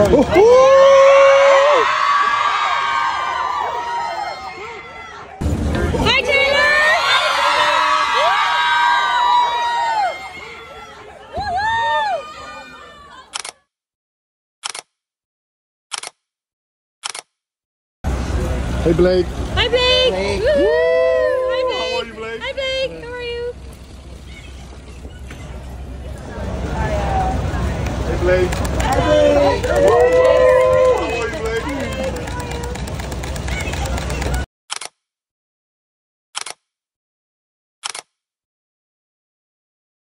Hi, Taylor! Hey Blake. Hi, Blake! Blake. Woo! Hi, Blake! How are you, Blake? Hi, Blake! How are you? Hey Blake. Hey Blake.